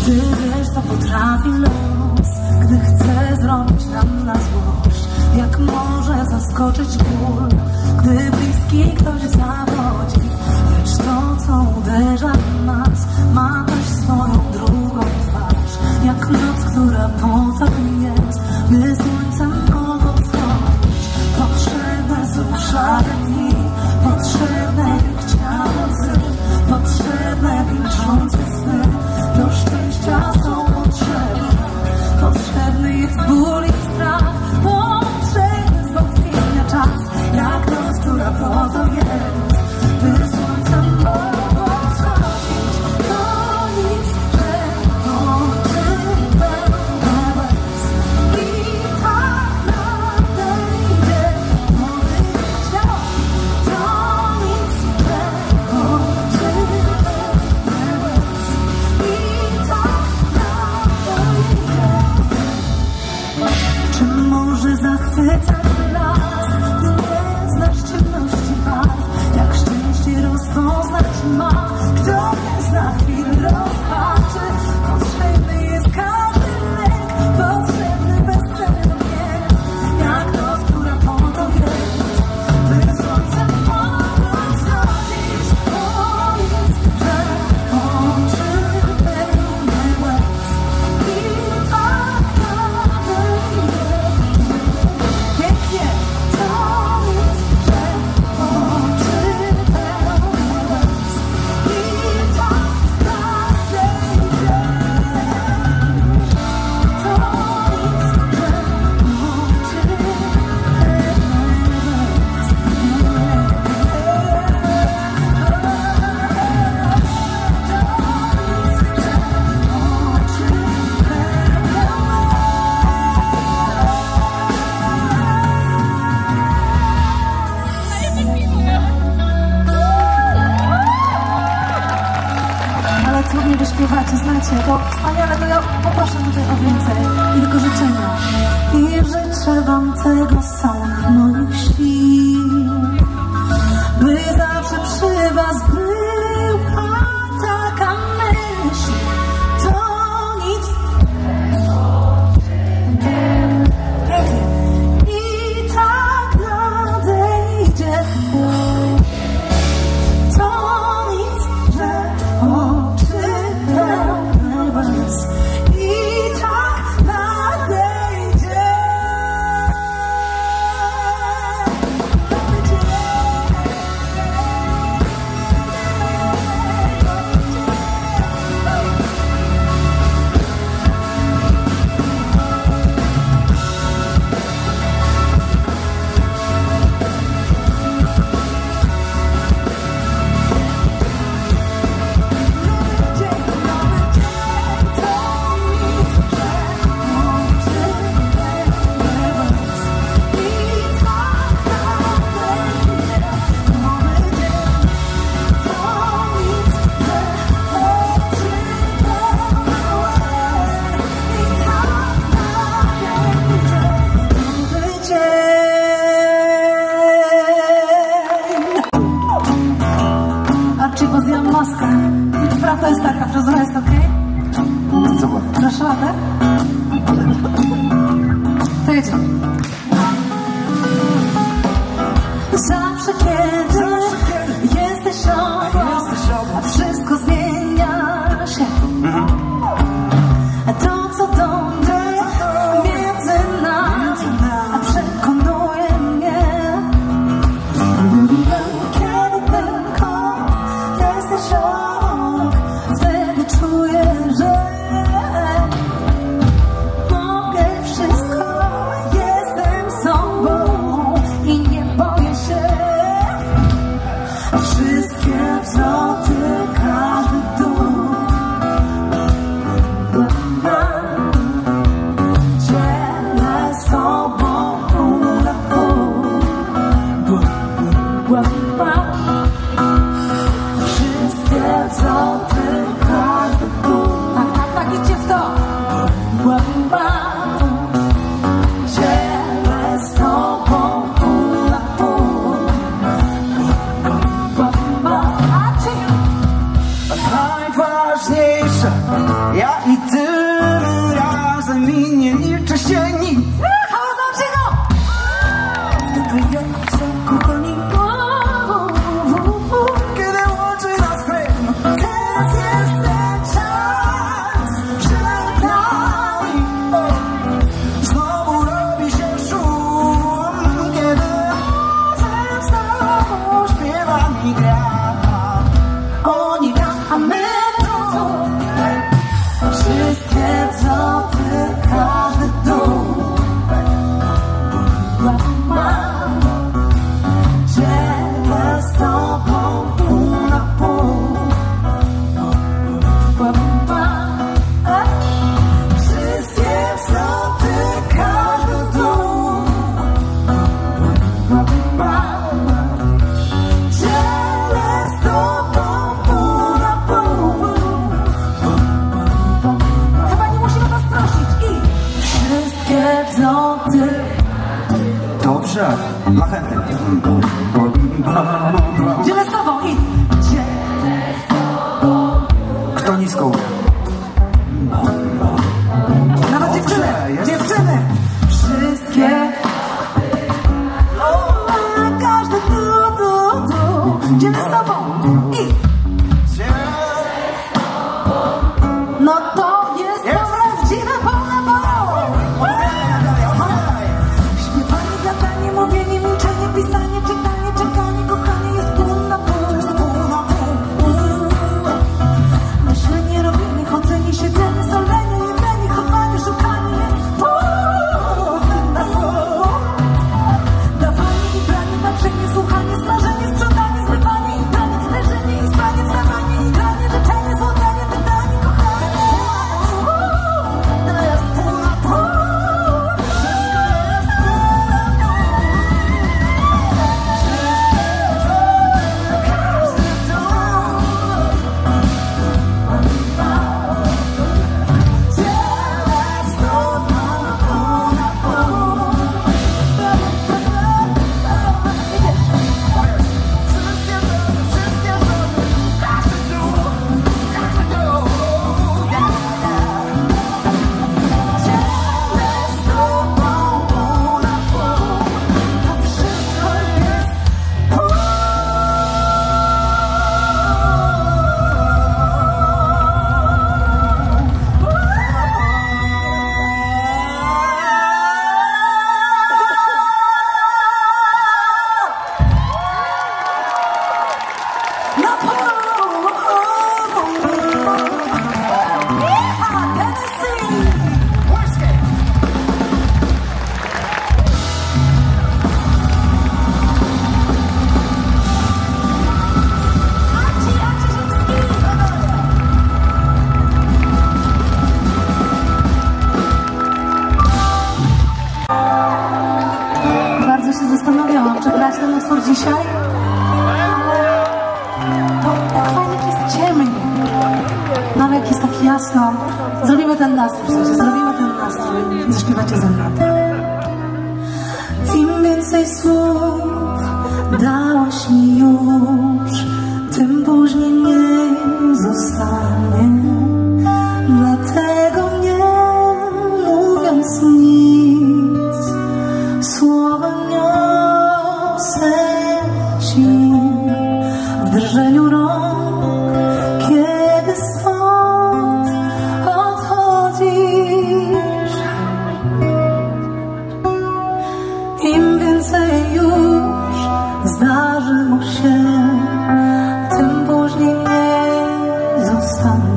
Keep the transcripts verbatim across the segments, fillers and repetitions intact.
Ty wiesz, co potrafi los, gdy chce zrobić nam na złość. Jak może zaskoczyć ból, gdy bliski ktoś zawodzi. Lecz to, co uderza w nas, ma też swoją drugą twarz. Jak noc, która po to jest, by słońcem mogło wschodzić. Potrzebne są szare dni, potrzebne chciane łzy, potrzebne milczące sny. Do szczęścia są potrzebne, potrzebny jest ból i strach, potrzebny zwątpienia czas. Jak noc, która po to jest, by słońcem mogło wschodzić. To nic, że oczy pełne łez i tak nadejdzie nowy świat. To nic, że oczy pełne łez i tak nadejdzie. Czy może zachwycać las, gdy nie znasz ciemności barw? Jak szczęście rozpoznać ma, kto nie zna chwil rozpaczy? Potrzebny jest każdy lęk, potrzebny bezcenny bieg. Jak noc, która po to jest, by słońcem mogło wschodzić. Powiedz, że oczy pełne łez i tak nadejdzie. Pięknie! To nic, że oczy pełne łez i tak nadejdzie. To nic, że oczy Ale cudnie wyśpiewacie, znacie, to wspaniale, to ja poproszę tutaj o więcej i tylko życzenia. I życzę wam tego z całych moich sił, by zawsze przy was była taka myśl. To nic. Pięknie. I tak nadejdzie. To nic, że oczy pełne łez i tak nadejdzie. Bo zdjęłam maskę. Prawda jest taka, fryzura jest okej? Okay? Dasz radę? To jedzie. Zawsze kiedy jesteś obok, a wszystko zmienia się. To co dąży między nami, a przekonuje mnie. Kiedy tylko jesteś obok, Ja i ty razem i nie liczy się nic. Wtedy jak są kochani, Kiedy łączy nas rym, teraz jest ten czas przed nami. Znowu robi się szum, kiedy razem z tobą śpiewam i gram. oni tam, a my tu. Wszystkie dotyk, każdy dół mam. Dzielę z tobą pół na pół. Wszystkie wzloty, każdy dół mam. Dzielę z tobą pół na pół. Chyba nie musimy was prosić. I wszystkie wzloty. Dobrze, dla chętnych. Dzielę z tobą i dzielę z tobą. Kto nisko umie? Nawet dziewczyny, jest. dziewczyny. Wszystkie. O, każdy tu, tu, tu. Dzielę z tobą i no to jest Jest. prawdziwe pełne bolo. Śpiewanie, gadanie, mówienie, milczenie, pisanie, czytanie, czekanie, kochanie jest pół na pół. Myślenie, robienie, chodzenie, siedzenie, solenie, jedzenie, chowanie, szukanie jest pół na pół. Dawanie i branie, patrzenie, słuchanie, smażenie, sprzątanie, zmywanie i pranie, leżenie i spanie, wstawanie i granie, życzenie, złodzenie, pytanie, kochanie. To jest pół na pół. Bardzo się zastanawiałam, czy grać ten utwór dzisiaj, ale to tak fajnie, jak jest ciemniej. No ale jak jest tak jasno, zrobimy ten nastrój, słuchajcie, zrobimy ten nastrój i zaśpiewacie ze mną. Im więcej słów dałeś mi już, tym później nie zostanie. Dlatego nie mówiąc nic, słowa niosę ci w drżeniu rąk, kiedy stąd odchodzisz. Im więcej już zdarzyło się, tym później nie zostanie.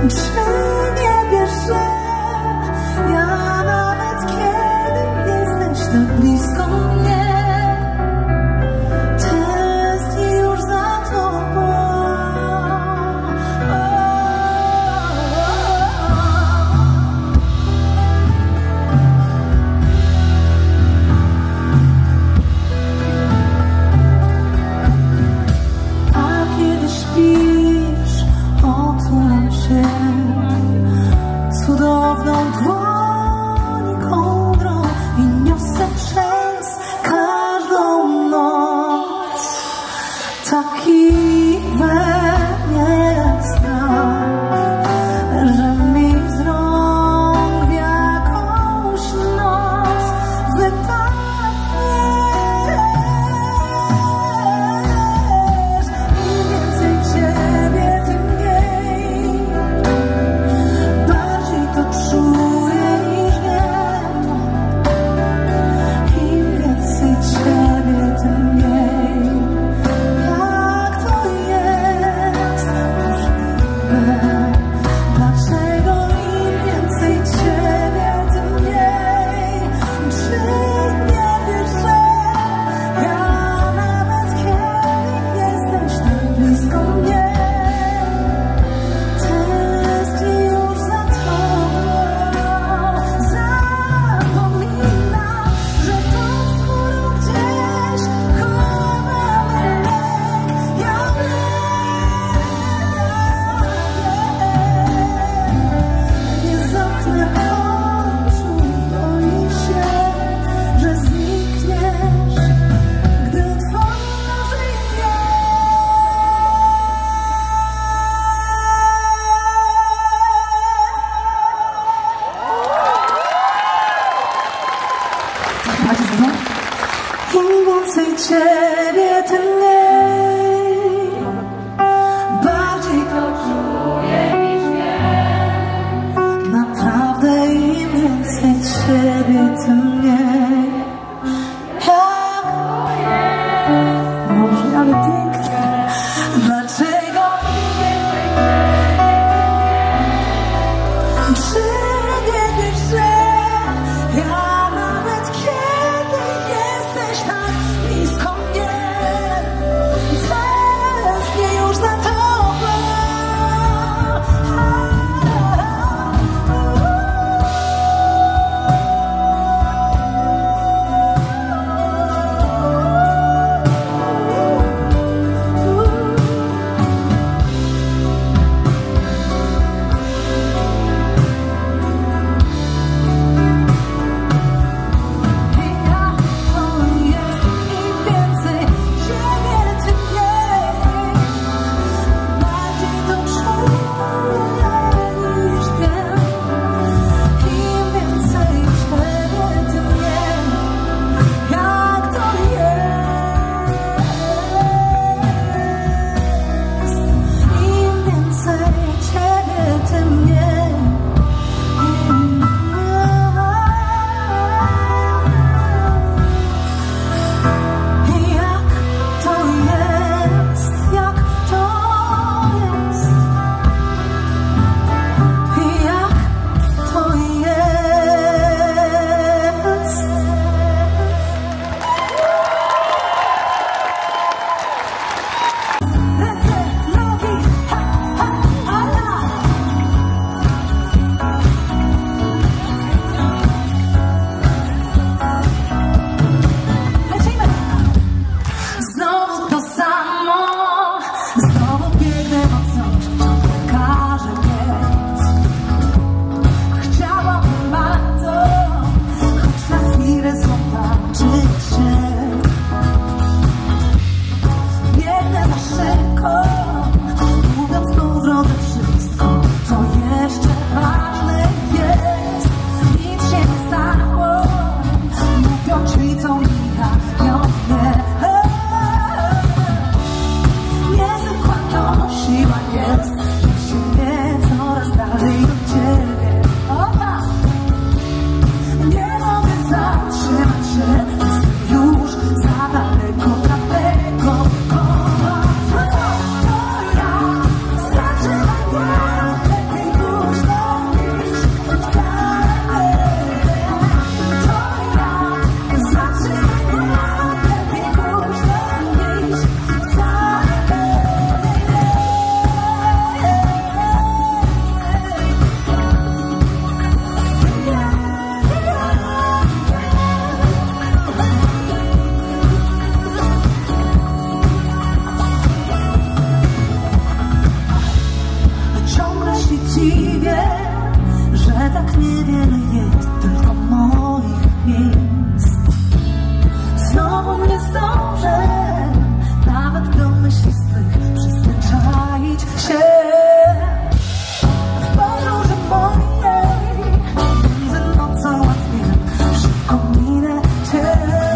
Czy nie wiesz, że ja nawet kiedy jesteś tak blisko mnie, tęsknię już za tobą. A kiedy śpisz, otulam się cudowną dłoń kołdrą i niosę przez każdą noc. Taki we mnie strach, że mi z rąk w jakąś noc wypadniesz. Im więcej ciebie, tym mniej. Bardziej to czuję niż wiem. Im więcej ciebie, tym mniej. Jak to jest możliwe? Dlaczego im więcej ciebie, tym mniej? Czy nie wiesz, że ja nawet kiedy jesteś tak blisko mnie, tęsknię już za tobą. Zapominam, że pod skórą gdzieś chowamy lek. Ja wiem, nie zamknę oczu, boję się, że znikniesz, gdy otworzy je. Zaśpiewacie ze mną? Im więcej ciebie, tym mniej. Bardziej to czuję niż wiem. Naprawdę im więcej ciebie, tym mniej. Jak może, ale pięknie. Dlaczego? Czy nie wiesz, że ja nawet kiedy jesteś tak blisko mnie, tęsknię już za tobą. dziwię, że tak niewiele jest tylko moich miejsc. Znowu nie zdążę nawet do myśli swych przyzwyczaić się. W podróży mojej między nocą a dniem szybko minę cię.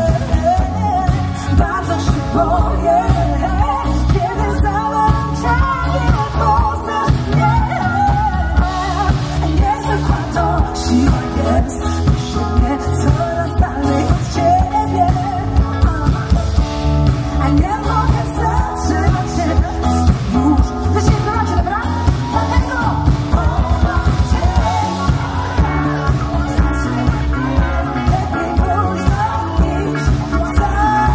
Bardzo się boję, kiedy załączenie poznasz mnie. Niezwykła to siła jest, że mnie coraz dalej od ciebie. A nie mogę zatrzymać się już. Wy się znacie, dobra? Dlatego kocham cię. Lepiej późno niż wcale.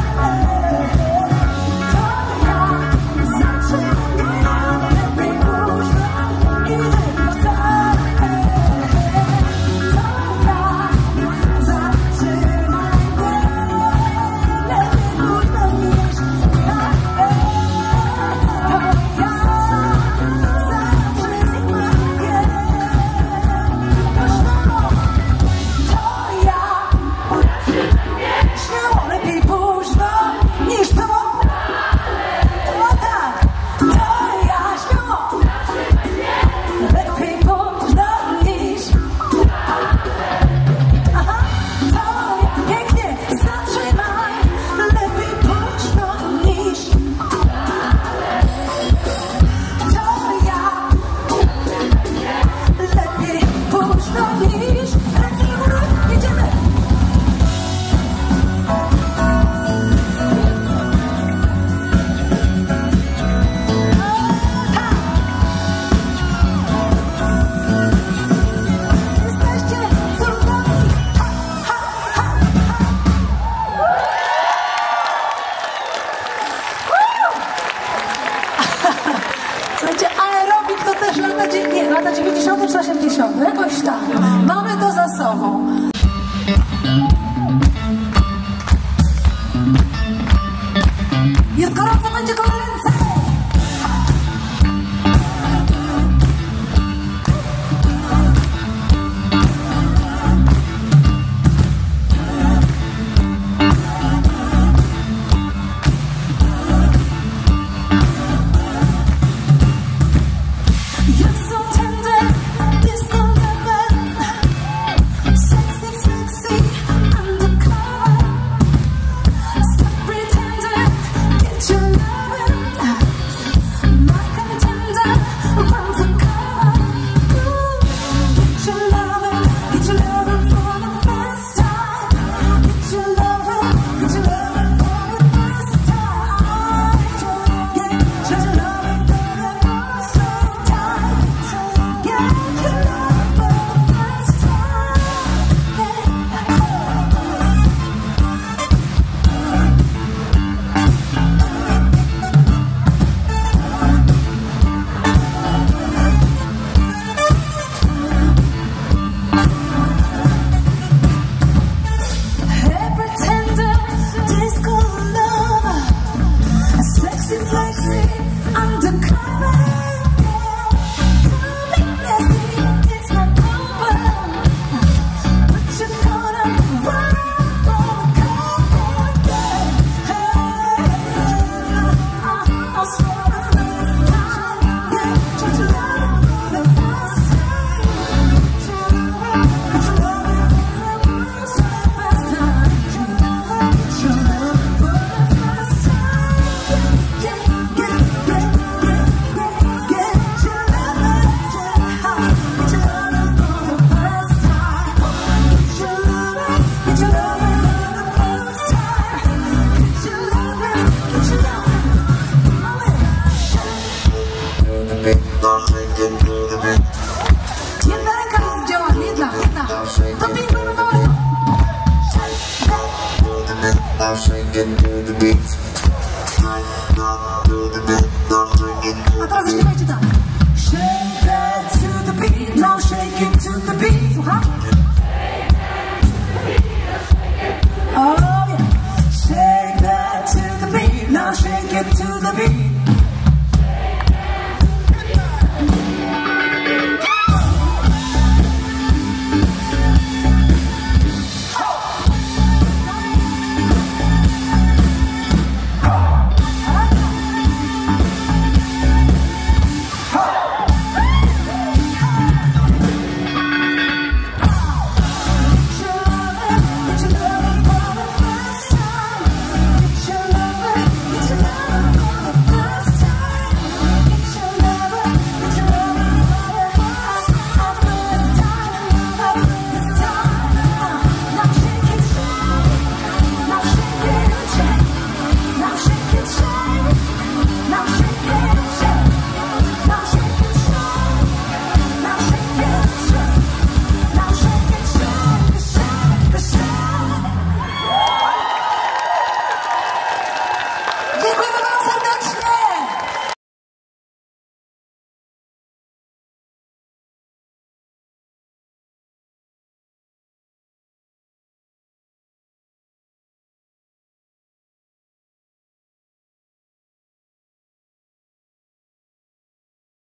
To ja zaczynam. Lepiej późno niż wcale. To ja zaczynam. Lepiej późno niż śmiało, lepiej późno niż co? O tak, to ja śmiało. Lepiej późno niż. Aha, to ja pięknie zatrzymaj. Lepiej późno niż. To ja lepiej późno niż. Ręce do góry, jedziemy. Jesteście cudowni. Ha, ha, ha. Słuchajcie, aerobik to też lata, dzie- nie, lata dziewięćdziesiąte czy osiemdziesiąte, jakoś tak. Mamy to za sobą. Jest gorąco, będzie go ręce. You're so tender, disco lover, sexy, sexy, undercover. Stop pretending, get your lovin', my contender, run for cover. Ooh, get your lovin', get your lovin' for the first time. Get your lovin', get your lovin' for the first time. Get your lovin' for the first time. Get your lovin' for the first time. Hey pretender, disco lover, sexy, flexy, undercover. Don't be messy, it's not over. But you're gonna run for cover. Hey, I'll swear the first time. Get your love for the first time. Get your love for the first time. Get your love for the first time. Get, get, get, get, get, get your love. Get your love for the first time. Get your love, get your love for the first time. Get your love, get your love. Jedna ręka jest w działaniu, jedna, jedna. Dopijmy do dołu. A teraz zaśpiewajcie tak.